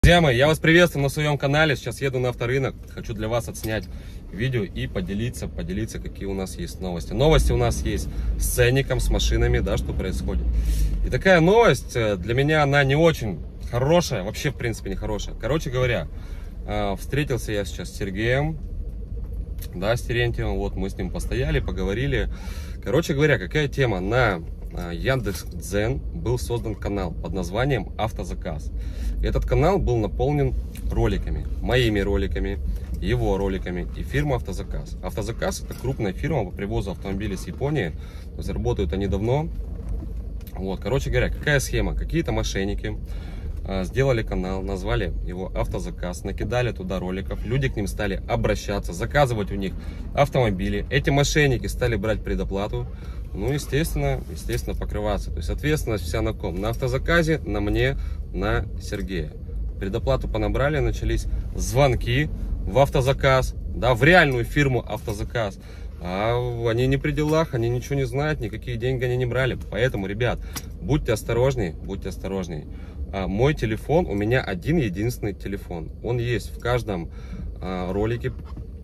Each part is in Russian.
Друзья мои, я вас приветствую на своем канале. Сейчас еду на авторынок. Хочу для вас отснять видео и поделиться, какие у нас есть новости. Новости у нас есть с ценником, с машинами, да, что происходит. И такая новость, для меня она не очень хорошая, вообще в принципе не хорошая. Короче говоря, встретился я сейчас с Сергеем, да, с Терентьевым. Вот мы с ним постояли, поговорили. Короче говоря, какая тема? На Яндекс.Дзен был создан канал под названием «Автозаказ». Этот канал был наполнен роликами, моими роликами, его роликами и фирмы «Автозаказ». «Автозаказ» — это крупная фирма по привозу автомобилей с Японии. То есть работают они давно. Вот, короче говоря, какая схема? Какие-то мошенники сделали канал, назвали его «Автозаказ», накидали туда роликов, люди к ним стали обращаться, заказывать у них автомобили. Эти мошенники стали брать предоплату, ну, естественно, покрываться. То есть ответственность вся на ком? На «Автозаказе», на мне, на Сергея. Предоплату понабрали, начались звонки в «Автозаказ», да, в реальную фирму «Автозаказ». А они не при делах, они ничего не знают, никакие деньги они не брали. Поэтому, ребят, будьте осторожнее, будьте осторожнее. Мой телефон, у меня один единственный телефон. Он есть в каждом ролике,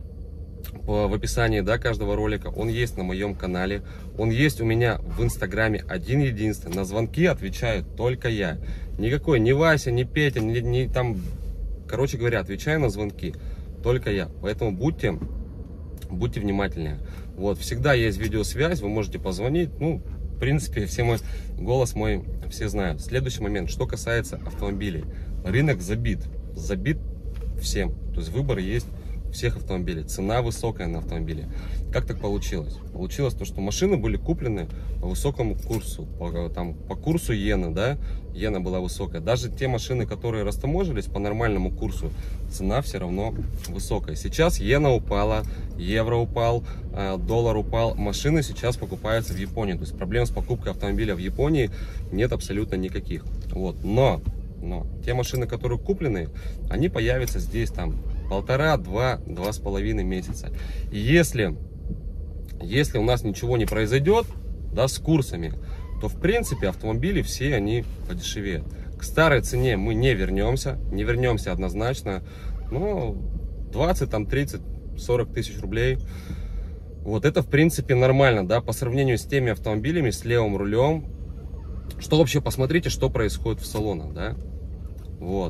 в описании, да, каждого ролика. Он есть на моем канале. Он есть у меня в инстаграме один единственный. На звонки отвечаю только я. Никакой, ни Вася, ни Петя, ни там, короче говоря, отвечаю на звонки только я. Поэтому будьте внимательнее. Вот, всегда есть видеосвязь, вы можете позвонить. Ну, в принципе, все мой голос мой все знают. Следующий момент, что касается автомобилей. Рынок забит всем. То есть выбор есть всех автомобилей. Цена высокая на автомобиле. Как так получилось? Получилось то, что машины были куплены по высокому курсу, по курсу иены, да, иена была высокая. Даже те машины, которые растаможились по нормальному курсу, цена все равно высокая. Сейчас иена упала, евро упал, доллар упал. Машины сейчас покупаются в Японии. То есть проблем с покупкой автомобиля в Японии нет абсолютно никаких. Вот. Но те машины, которые куплены, они появятся здесь там 1,5–2,5 месяца. И если у нас ничего не произойдет, да, с курсами, то в принципе автомобили все они подешевеют. К старой цене мы не вернемся однозначно, но 20, там, 30, 40 тысяч рублей, вот это в принципе нормально, да, по сравнению с теми автомобилями с левым рулем. Что вообще, посмотрите, что происходит в салонах, да, вот,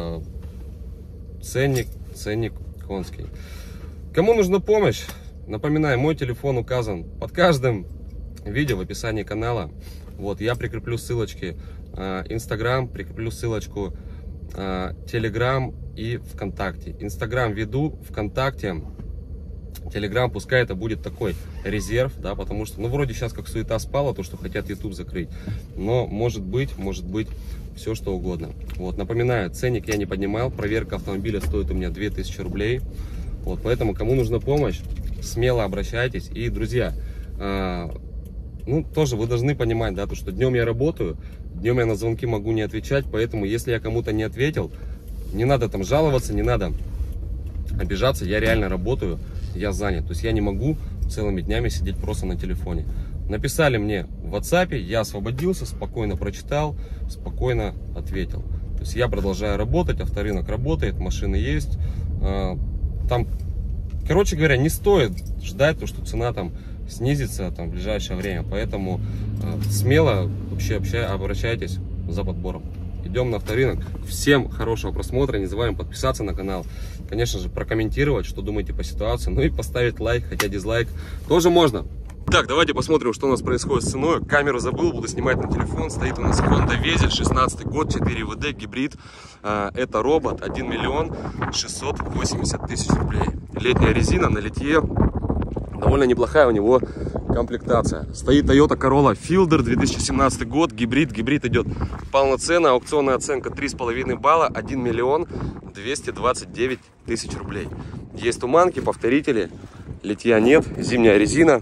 ценник конский. Кому нужна помощь, напоминаю, мой телефон указан под каждым видео в описании канала. Вот, я прикреплю ссылочки Инстаграм, прикреплю ссылочку Телеграм и ВКонтакте. Инстаграм веду, ВКонтакте, Телеграм, пускай это будет такой резерв, да, потому что, ну, вроде сейчас как суета спала, то, что хотят YouTube закрыть, но может быть все что угодно. Вот, напоминаю, ценник я не поднимал, проверка автомобиля стоит у меня 2000 рублей, вот, поэтому кому нужна помощь, смело обращайтесь. И, друзья, ну, тоже вы должны понимать, да, то, что днем я работаю, днем я на звонки могу не отвечать, поэтому, если я кому-то не ответил, не надо там жаловаться, не надо обижаться, я реально работаю, я занят, то есть я не могу целыми днями сидеть просто на телефоне. Написали мне в WhatsApp, я освободился, спокойно прочитал, спокойно ответил. То есть я продолжаю работать, авторынок работает, машины есть. Там, короче говоря, не стоит ждать, то, что цена там снизится там в ближайшее время. Поэтому смело вообще обращайтесь за подбором. Идем на авторынок. Всем хорошего просмотра. Не забываем подписаться на канал. Конечно же, прокомментировать, что думаете по ситуации. Ну и поставить лайк, хотя дизлайк тоже можно. Так, давайте посмотрим, что у нас происходит с ценой. Камеру забыл, буду снимать на телефон. Стоит у нас Honda Vezel, 16 год, 4 ВД, гибрид. Это робот, 1 миллион 680 тысяч рублей. Летняя резина на литье. Довольно неплохая у него комплектация. Стоит Toyota Corolla Fielder, 2017 год, гибрид. Гибрид идет полноценная, аукционная оценка 3,5 балла, 1 миллион 229 тысяч рублей. Есть туманки, повторители, литья нет, зимняя резина.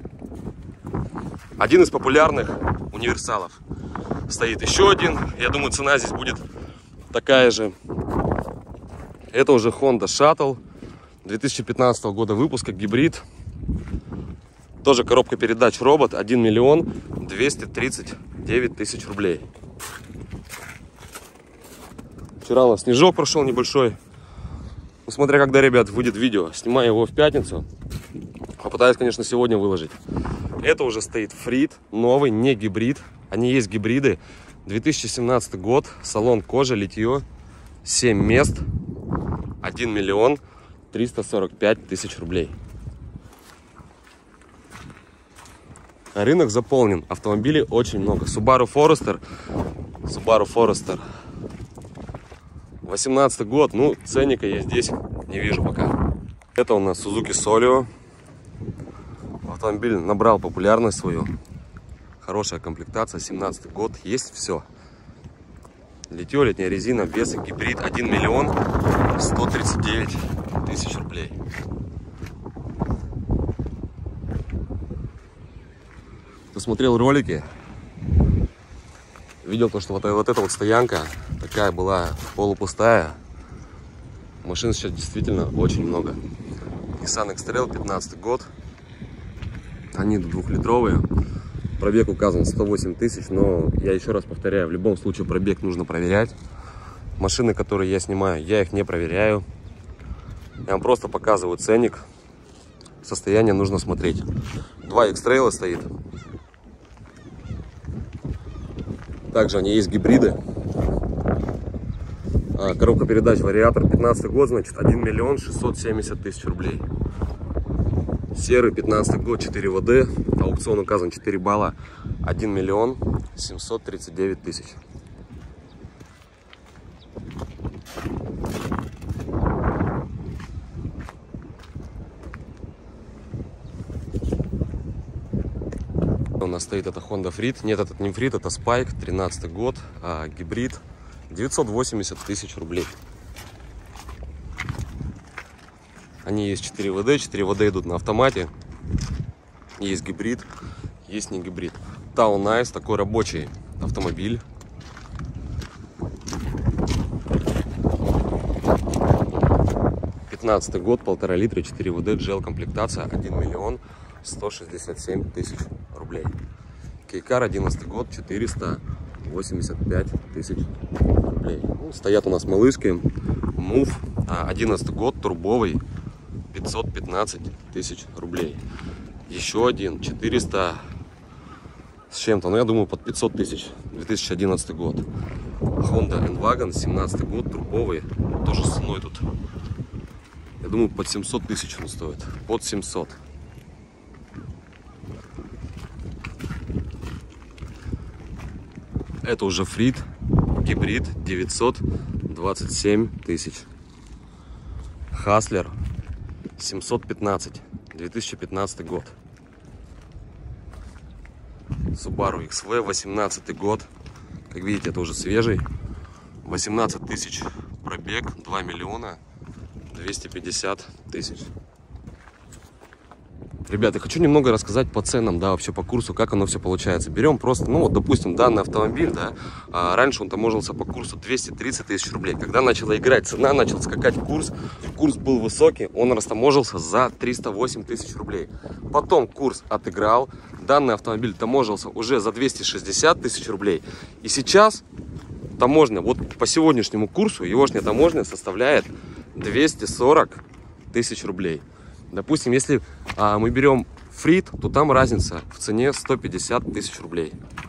Один из популярных универсалов. Стоит еще один. Я думаю, цена здесь будет такая же. Это уже Honda Shuttle 2015 года выпуска, гибрид. Тоже коробка передач робот, 1 миллион 239 тысяч рублей. Вчера у нас снежок прошел небольшой. Ну, смотря когда, ребят, выйдет видео. Снимаю его в пятницу. Попытаюсь, конечно, сегодня выложить. Это уже стоит Фрит, новый, не гибрид. Они есть гибриды. 2017 год, салон кожа, литье, 7 мест, 1 миллион 345 тысяч рублей. Рынок заполнен, автомобилей очень много. Subaru Forester 18 год, ну ценника я здесь не вижу пока. Это у нас Suzuki Solio. Автомобиль набрал популярность свою. Хорошая комплектация, 17 год, есть все. Литье, летняя резина, вес и гибрид, 1 миллион 139 тысяч рублей. Кто смотрел ролики, видел то, что вот эта вот стоянка такая была полупустая. Машин сейчас действительно очень много. Nissan X-Trail, 15 год. Они двухлитровые. Пробег указан 108 тысяч, но я еще раз повторяю, в любом случае пробег нужно проверять. Машины, которые я снимаю, я их не проверяю. Я вам просто показываю ценник. Состояние нужно смотреть. 2 X-Trail стоит. Также они есть гибриды. Коробка передач, вариатор, 15 год, значит, 1 миллион 670 тысяч рублей. Серый, 15 год, 4 ВД, аукцион указан 4 балла, 1 миллион 739 тысяч. У нас стоит это Honda Freed, нет, этот не Freed, это Spike, 13 год, гибрид, 980 тысяч рублей. Они есть 4 ВД, 4 ВД идут на автомате. Есть гибрид, есть не гибрид. Town Nice, такой рабочий автомобиль. Пятнадцатый год, 1,5 литра, 4 ВД, GL комплектация, 1 миллион 167 тысяч рублей. Кейкар, 11 год, 485 тысяч рублей. Ну, стоят у нас малышки. Move, 11 год, турбовый, 515 тысяч рублей. Еще один, 400 с чем-то, но я думаю под 500 тысяч, 2011 год. Honda N-Wagon, 17 год, турбовый, тоже с ценой тут. Я думаю под 700 тысяч он стоит, под 700. Это уже Freed, гибрид, 927 тысяч. Hustler, 715, 2015 год. Subaru XV, 18 год. Как видите, это уже свежий. 18 тысяч пробег, 2 миллиона 250 тысяч. Ребята, хочу немного рассказать по ценам, да, вообще по курсу, как оно все получается. Берем просто, ну вот, допустим, данный автомобиль, да, раньше он таможился по курсу 230 тысяч рублей. Когда начала играть цена, начал скакать курс был высокий, он растаможился за 308 тысяч рублей. Потом курс отыграл, данный автомобиль таможился уже за 260 тысяч рублей. И сейчас таможня, вот по сегодняшнему курсу, егошняя таможня составляет 240 тысяч рублей. Допустим, если мы берем Freed, то там разница в цене 150 тысяч рублей.